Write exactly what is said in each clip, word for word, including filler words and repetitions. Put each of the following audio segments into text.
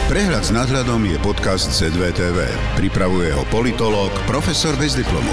Prehľad s nadhľadom je podcast zet vé té vé. Pripravuje ho politológ, profesor bez diplomu.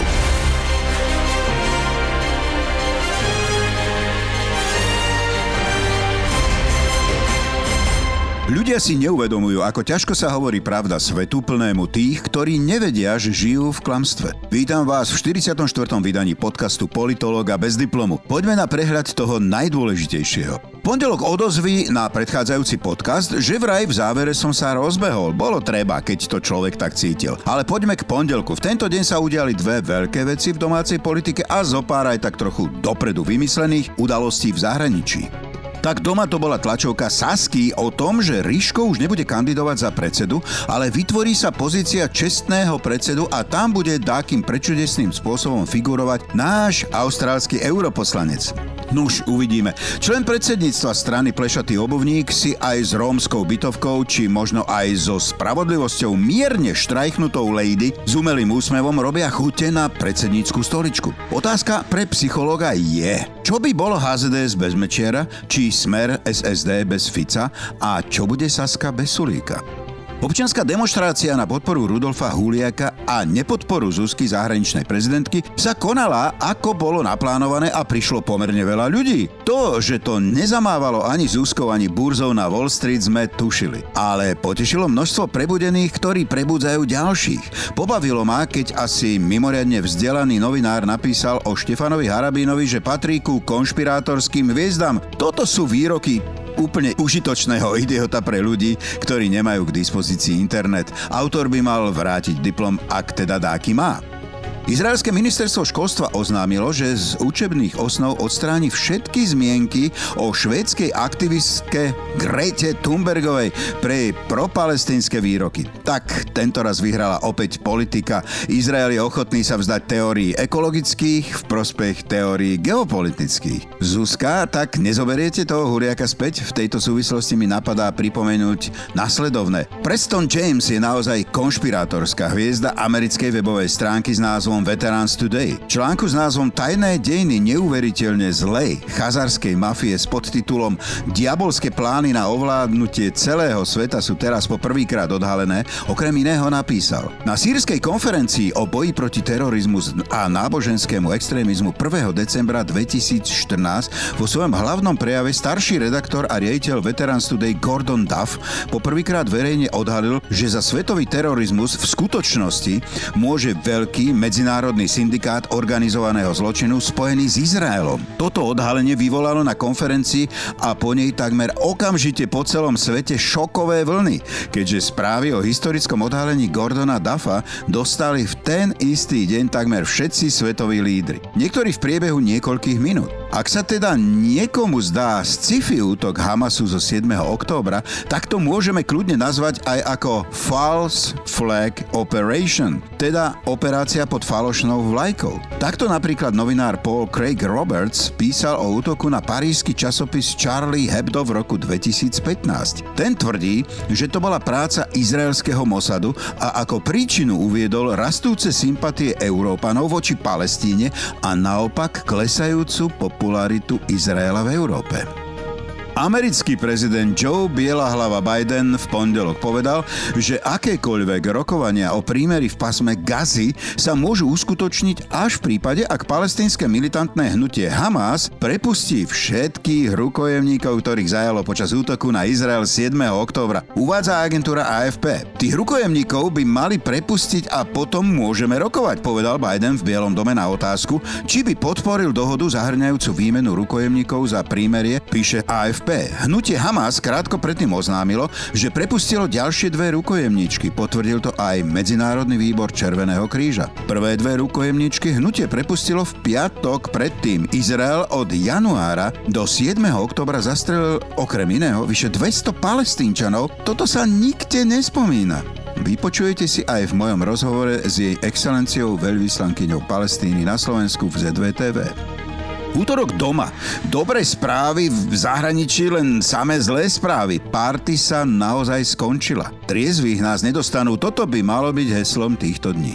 Ľudia si neuvedomujú, ako ťažko sa hovorí pravda svetu plnému tých, ktorí nevedia, že žijú v klamstve. Vítam vás v štyridsiatom štvrtom vydaní podcastu Politológa bez diplomu. Poďme na prehľad toho najdôležitejšieho. Pondelok odozvy na predchádzajúci podcast, že vraj v závere som sa rozbehol. Bolo treba, keď to človek tak cítil. Ale poďme k pondelku. V tento deň sa udiali dve veľké veci v domácej politike a zopár aj tak trochu dopredu vymyslených udalostí v zahraničí. Tak doma to bola tlačovka Sasky o tom, že Riško už nebude kandidovať za predsedu, ale vytvorí sa pozícia čestného predsedu a tam bude dákým prečudesným spôsobom figurovať náš austrálsky europoslanec. Nuž, uvidíme. Člen predsedníctva strany Plešatý obuvník si aj s rómskou bytovkou, či možno aj so spravodlivosťou mierne štrajchnutou lady s umelým úsmevom robia chute na predsednícku stoličku. Otázka pre psychológa je, čo by bolo há zet dé es bez Mečiara, či Smer es es dé bez Fica a čo bude Saska bez Sulíka? Občianska demonštrácia na podporu Rudolfa Huliaka a nepodporu Zuzky zahraničnej prezidentky sa konala, ako bolo naplánované a prišlo pomerne veľa ľudí. To, že to nezamávalo ani Zuzkou, ani burzou na Wall Street sme tušili. Ale potešilo množstvo prebudených, ktorí prebudzajú ďalších. Pobavilo ma, keď asi mimoriadne vzdelaný novinár napísal o Štefanovi Harabínovi, že patrí ku konšpirátorským hviezdam. Toto sú výroky úplne užitočného idiota pre ľudí, ktorí nemajú k dispozícii internet. Autor by mal vrátiť diplom, ak teda dáky má. Izraelské ministerstvo školstva oznámilo, že z učebných osnov odstráni všetky zmienky o švédskej aktivistke Grete Thunbergovej pre jej propalestínske výroky. Tak tento raz vyhrala opäť politika. Izrael je ochotný sa vzdať teórií ekologických v prospech teórií geopolitických. Zuzka, tak nezoberiete toho Huliaka späť? V tejto súvislosti mi napadá pripomenúť nasledovné. Preston James je naozaj konšpirátorská hviezda americkej webovej stránky s názvom Veterans Today. Článku s názvom Tajné dejiny neuveriteľne zlej chazarskej mafie s podtitulom Diabolské plány na ovládnutie celého sveta sú teraz po prvýkrát odhalené, okrem iného napísal: Na sýrskej konferencii o boji proti terorizmu a náboženskému extrémizmu prvého decembra dvetisícštrnásť vo svojom hlavnom prejave starší redaktor a riaditeľ Veterans Today Gordon Duff po prvýkrát verejne odhalil, že za svetový terorizmus v skutočnosti môže veľký medzi Národný syndikát organizovaného zločinu spojený s Izraelom. Toto odhalenie vyvolalo na konferencii a po nej takmer okamžite po celom svete šokové vlny, keďže správy o historickom odhalení Gordona Duffa dostali v ten istý deň takmer všetci svetoví lídri. Niektorí v priebehu niekoľkých minút. Ak sa teda niekomu zdá sci-fi útok Hamasu zo siedmeho októbra, tak to môžeme kľudne nazvať aj ako False Flag Operation, teda operácia pod falošnou vlajkou. Takto napríklad novinár Paul Craig Roberts písal o útoku na parížsky časopis Charlie Hebdo v roku dvetisícpätnásť. Ten tvrdí, že to bola práca izraelského Mossadu a ako príčinu uviedol rastúce sympatie Európanov voči Palestíne a naopak klesajúcu popularitu Izraela v Európe. Americký prezident Joe Bielahlava Biden v pondelok povedal, že akékoľvek rokovania o prímeri v pásme Gazy sa môžu uskutočniť až v prípade, ak palestínske militantné hnutie Hamas prepustí všetkých rukojemníkov, ktorých zajalo počas útoku na Izrael siedmeho októbra. Uvádza agentúra á ef pé. Tých rukojemníkov by mali prepustiť a potom môžeme rokovať, povedal Biden v Bielom dome na otázku, či by podporil dohodu zahŕňajúcu výmenu rukojemníkov za prímerie, píše á ef pé. Hnutie Hamas krátko predtým oznámilo, že prepustilo ďalšie dve rukojemníčky. Potvrdil to aj Medzinárodný výbor Červeného kríža. Prvé dve rukojemníčky hnutie prepustilo v piatok predtým. Izrael od januára do siedmeho októbra zastrelil okrem iného vyše dvesto Palestínčanov. Toto sa nikde nespomína. Vypočujete si aj v mojom rozhovore s jej excelenciou veľvyslankyňou Palestíny na Slovensku v zet vé té vé. Útorok doma. Dobré správy, v zahraničí len samé zlé správy. Party sa naozaj skončila. Triezvých nás nedostanú, toto by malo byť heslom týchto dní.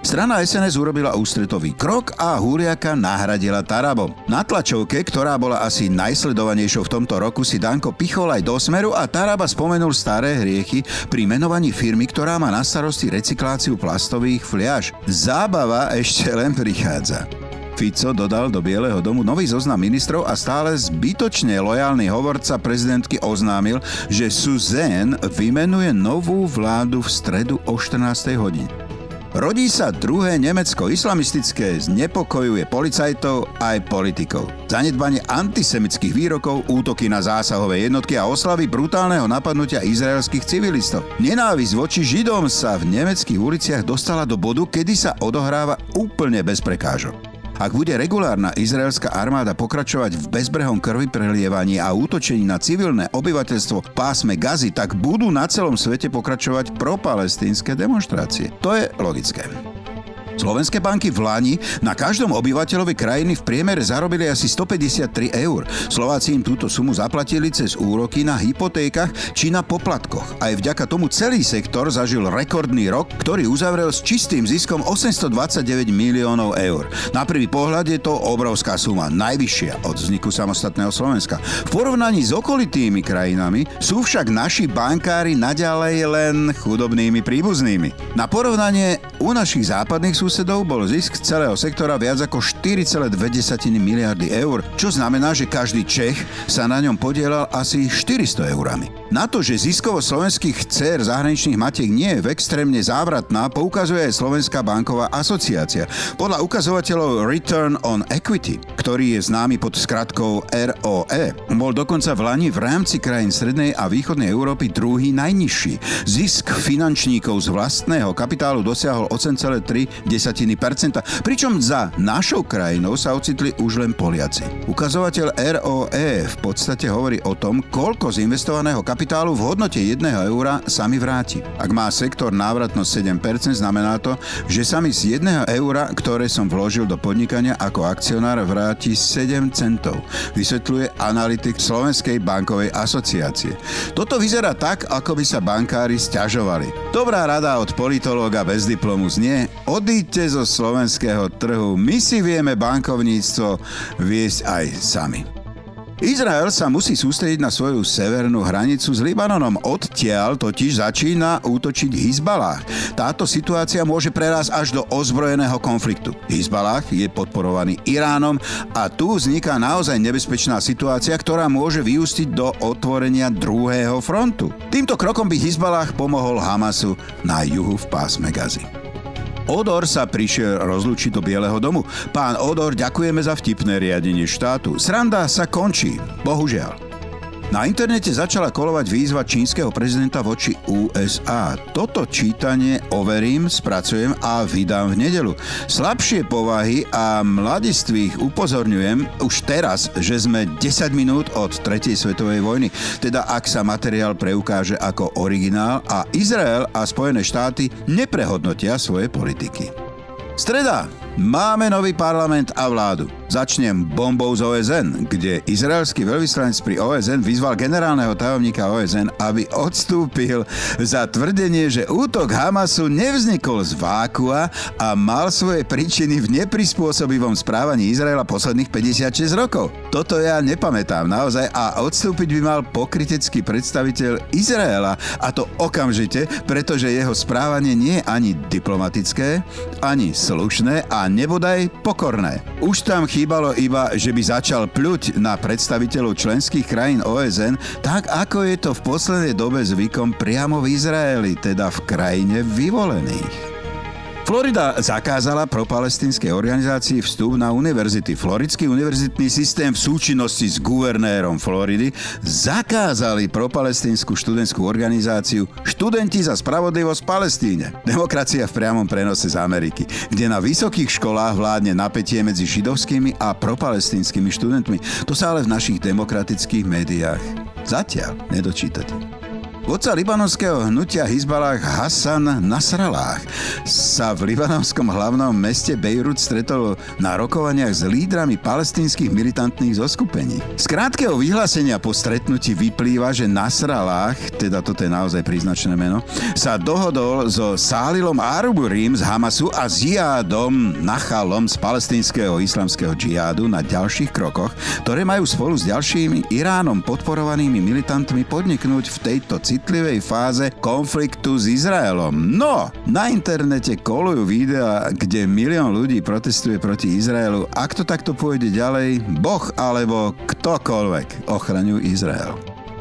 Strana es en es urobila ústretový krok a Huliaka nahradila Tarabom. Na tlačovke, ktorá bola asi najsledovanejšou v tomto roku, si Danko pichol aj do Smeru a Taraba spomenul staré hriechy pri menovaní firmy, ktorá má na starosti recykláciu plastových fliaš. Zábava ešte len prichádza. Fico dodal do Bieleho domu nový zoznam ministrov a stále zbytočne lojálny hovorca prezidentky oznámil, že Suzanne vymenuje novú vládu v stredu o štrnástej hodine. Rodí sa druhé Nemecko, islamistické, znepokojuje policajtov aj politikov. Zanedbanie antisemických výrokov, útoky na zásahové jednotky a oslavy brutálneho napadnutia izraelských civilistov. Nenávisť voči Židom sa v nemeckých uliciach dostala do bodu, kedy sa odohráva úplne bez prekážok. Ak bude regulárna izraelská armáda pokračovať v bezbrehom krvi prelievaní a útočení na civilné obyvateľstvo v pásme Gazy, tak budú na celom svete pokračovať propalestínske demonštrácie. To je logické. Slovenské banky v Lani na každom obyvateľovi krajiny v priemere zarobili asi stopäťdesiattri eur. Slováci im túto sumu zaplatili cez úroky na hypotékach či na poplatkoch. Aj vďaka tomu celý sektor zažil rekordný rok, ktorý uzavrel s čistým ziskom osemstodvadsaťdeväť miliónov eur. Na prvý pohľad je to obrovská suma, najvyššia od vzniku samostatného Slovenska. V porovnaní s okolitými krajinami sú však naši bankári naďalej len chudobnými príbuznými. Na porovnanie u našich západných susedov bol zisk celého sektora viac ako štyri celé dve miliardy eur, čo znamená, že každý Čech sa na ňom podielal asi štyristo eurami. Na to, že ziskovosť slovenských dcér zahraničných matiek nie je v extrémne závratná, poukazuje aj Slovenská banková asociácia. Podľa ukazovateľov Return on Equity, ktorý je známy pod skratkou er ó é, bol dokonca v Lani v rámci krajín strednej a východnej Európy druhý najnižší. Zisk finančníkov z vlastného kapitálu dosiahol osem celé tri percenta, pričom za našou krajinou sa ocitli už len Poliaci. Ukazovateľ er ó é v podstate hovorí o tom, koľko z investovaného kapitálu v hodnote jedného eura sa mi vráti. Ak má sektor návratnosť sedem percent, znamená to, že sa mi z jedného eura, ktoré som vložil do podnikania ako akcionár, vráti sedem centov, vysvetľuje analytik Slovenskej bankovej asociácie. Toto vyzerá tak, ako by sa bankári sťažovali. Dobrá rada od politológa bez diplomu znie: odíďte zo slovenského trhu, my si vieme bankovníctvo viesť aj sami. Izrael sa musí sústrediť na svoju severnú hranicu s Libanonom. Odtiaľ totiž začína útočiť Hizbalah. Táto situácia môže prerásť až do ozbrojeného konfliktu. Hizbalah je podporovaný Iránom a tu vzniká naozaj nebezpečná situácia, ktorá môže vyústiť do otvorenia druhého frontu. Týmto krokom by Hizbalah pomohol Hamasu na juhu v pásme Gazy. Odor sa prišiel rozlúčiť do Bieleho domu. Pán Odor, ďakujeme za vtipné riadenie štátu. Sranda sa končí. Bohužiaľ. Na internete začala kolovať výzva čínskeho prezidenta voči ú es á. Toto čítanie overím, spracujem a vydám v nedeľu. Slabšie povahy a mladistvých upozorňujem už teraz, že sme desať minút od tretej svetovej vojny. Teda ak sa materiál preukáže ako originál a Izrael a Spojené štáty neprehodnotia svoje politiky. Streda. Máme nový parlament a vládu. Začnem bombou z ó es en, kde izraelský veľvyslanec pri ó es en vyzval generálneho tajomníka ó es en, aby odstúpil za tvrdenie, že útok Hamasu nevznikol z vákua a mal svoje príčiny v neprispôsobivom správaní Izraela posledných päťdesiatšesť rokov. Toto ja nepamätám naozaj a odstúpiť by mal pokrytecký predstaviteľ Izraela, a to okamžite, pretože jeho správanie nie je ani diplomatické, ani slušné a nebodaj pokorné. Už tam chýbalo iba, že by začal pľuť na predstaviteľov členských krajín ó es en, tak ako je to v poslednej dobe zvykom priamo v Izraeli, teda v krajine vyvolených. Florida zakázala propalestínskej organizácii vstup na univerzity. Floridský univerzitný systém v súčinnosti s guvernérom Floridy zakázali propalestínsku študentskú organizáciu Študenti za spravodlivosť v Palestíne. Demokracia v priamom prenose z Ameriky, kde na vysokých školách vládne napätie medzi židovskými a propalestínskymi študentmi. To sa ale v našich demokratických médiách zatiaľ nedočítate. Vodca libanonského hnutia Hizbalah Hassan Nasrallah sa v libanonskom hlavnom meste Bejrút stretol na rokovaniach s lídrami palestínskych militantných zoskupení. Z krátkeho vyhlásenia po stretnutí vyplýva, že Nasrallah, teda toto je naozaj príznačné meno, sa dohodol so Salilom Arburim z Hamasu a Ziadom Nachalom z palestínskeho islamského džihádu na ďalších krokoch, ktoré majú spolu s ďalšími Iránom podporovanými militantmi podniknúť v tejto citlivej fáze konfliktu s Izraelom. No, na internete kolujú videá, kde milión ľudí protestuje proti Izraelu. Ak to takto pôjde ďalej, Boh alebo ktokoľvek ochraňujú Izrael.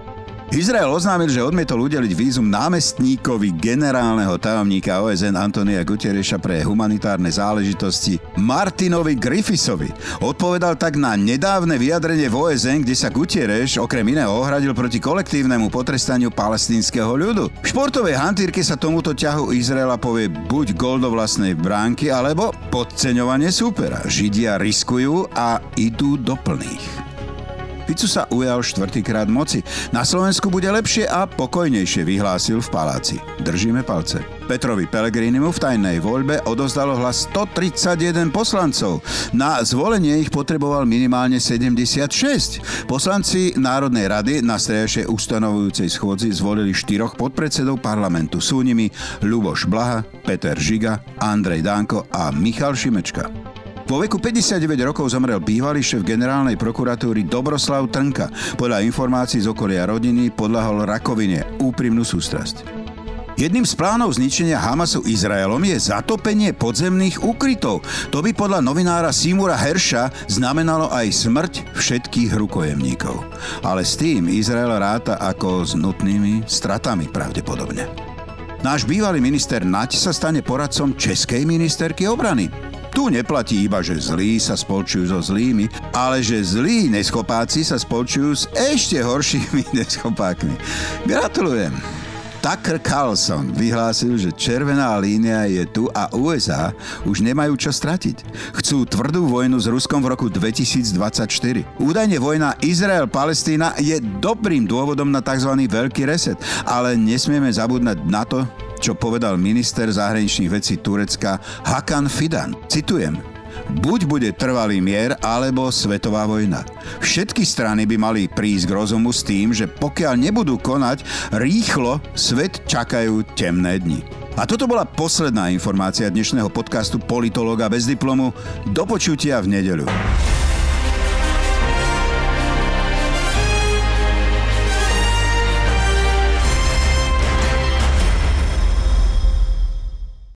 Izrael oznámil, že odmietol udeliť vízum námestníkovi generálneho tajomníka ó es en Antonia Guterreša pre humanitárne záležitosti Martinovi Griffithsovi. Odpovedal tak na nedávne vyjadrenie v ó es en, kde sa Guterres okrem iného ohradil proti kolektívnemu potrestaniu palestínskeho ľudu. V športovej hantírke sa tomuto ťahu Izraela povie buď gól do vlastnej bránky, alebo podceňovanie súpera. Židia riskujú a idú do plných. Fico sa ujal štvrtýkrát moci. Na Slovensku bude lepšie a pokojnejšie, vyhlásil v paláci. Držíme palce. Petrovi Pellegrinimu v tajnej voľbe odozdalo hlas stotridsaťjeden poslancov. Na zvolenie ich potreboval minimálne sedemdesiatšesť. Poslanci Národnej rady na strejšej ustanovujúcej schôdzi zvolili štyroch podpredsedov parlamentu. Sú nimi Ľuboš Blaha, Peter Žiga, Andrej Danko a Michal Šimečka. Vo veku päťdesiatdeväť rokov zomrel bývalý šéf generálnej prokuratúry Dobroslav Trnka. Podľa informácií z okolia rodiny podľahol rakovine. Úprimnú sústrasť. Jedným z plánov zničenia Hamasu Izraelom je zatopenie podzemných úkrytov. To by podľa novinára Seymoura Hersha znamenalo aj smrť všetkých rukojemníkov. Ale s tým Izrael ráta ako s nutnými stratami pravdepodobne. Náš bývalý minister Naď sa stane poradcom českej ministerky obrany. Tu neplatí iba, že zlí sa spolčujú so zlými, ale že zlí neschopáci sa spolčujú s ešte horšími neschopákmi. Gratulujem. Tucker Carlson vyhlásil, že červená línia je tu a ú es á už nemajú čo stratiť. Chcú tvrdú vojnu s Ruskom v roku dvetisícdvadsaťštyri. Údajne vojna Izrael-Palestína je dobrým dôvodom na tzv. Veľký reset, ale nesmieme zabúdať na to, čo povedal minister zahraničných vecí Turecka Hakan Fidan. Citujem: buď bude trvalý mier, alebo svetová vojna. Všetky strany by mali prísť k rozumu s tým, že pokiaľ nebudú konať rýchlo, svet čakajú temné dni. A toto bola posledná informácia dnešného podcastu Politológa bez diplomu. Do počutia v nedeľu.